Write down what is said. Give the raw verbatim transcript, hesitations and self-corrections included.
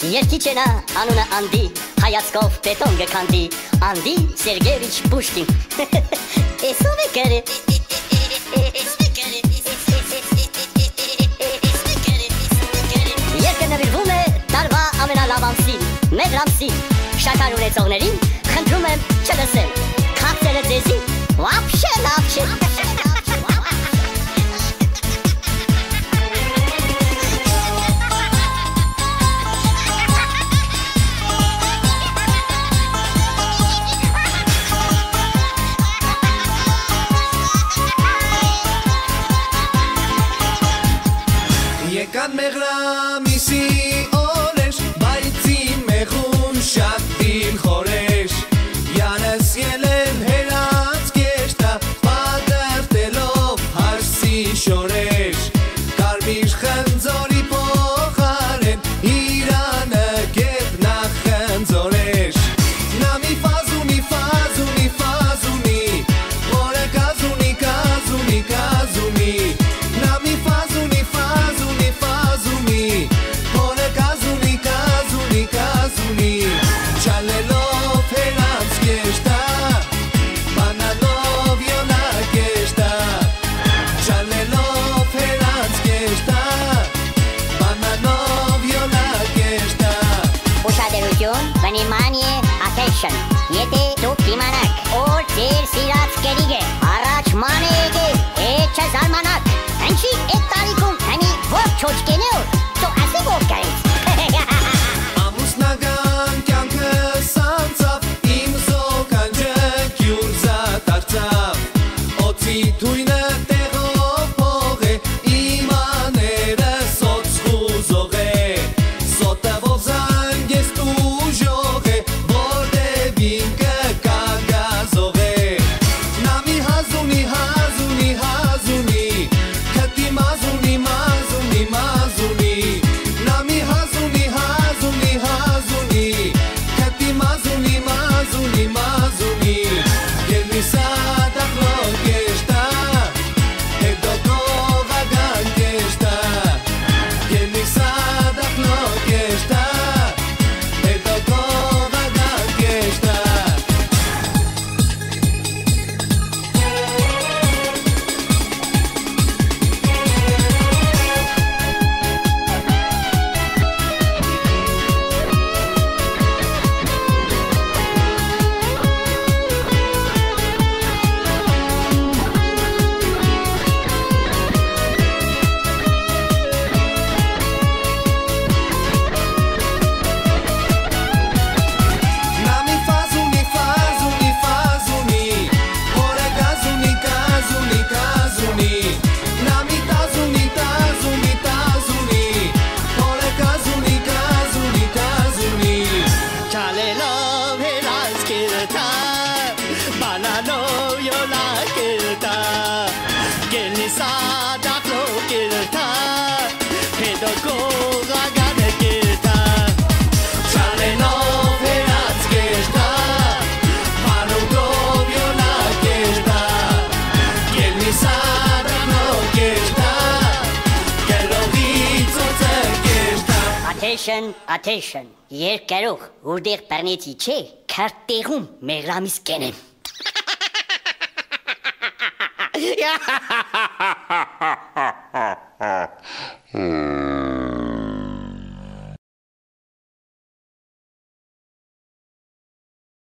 Երկիչենա անունը Անդի, հայացքով բետոն գքանդի, Անդի Սերգեյևիչ Պուշկին։ Էսով է կերը։ Երկը նվիրվում է տարվա ամենալավ ամսին, մեր ամսին, շաքար ունեցողներին խնդրում եմ չլսել, քաղցերը ձեզի վաբշե լավ չէ։ Եկան մեղրամիսի օրեր, բայցի մեղուն շատ դիլ խորեր, յանս ելեն հերած կեշտա, պատրտելով հարսի շորեր, կարմիր խնձորի փոխարեն, իրանը գետնա խնձորեր, նա մի ֆազունի, ֆազունի, ֆազունի, որը կազունի, կազունի, կազունի, նա մի ֆազունի, Չալելով հերած կեշտա, բանալով յոլա կեշտա, Չալելով հերած կեշտա, բանալով յոլա կեշտա։ Ուշադրություն, վնիմանիե, attention, եթե դուք իմանաք, որ ձեր սիրած կերիգ է, առաջ ման է եկել, հետ չզարմանաք, ինչի էդ տարիքում հնի որ չոչկենեոր, դու ասի որ կայից։ Թույնը տեղով փող է, իմաները սոց խուզող է, սոտավով զանգես տուժող է, որտևին կկագազող է, նա մի հազունի, հազունի, հազունի, քտի մազունի, մազունի, մազունի, նա մի հազունի, հազունի, հազունի, քտի մազունի, մազունի, մազունի, գելնի սադախլող կեշտա, Attention, attention, երկերող, որտեղ պարնեցի չէ, քարտեղում մեղրամիս կենեմ։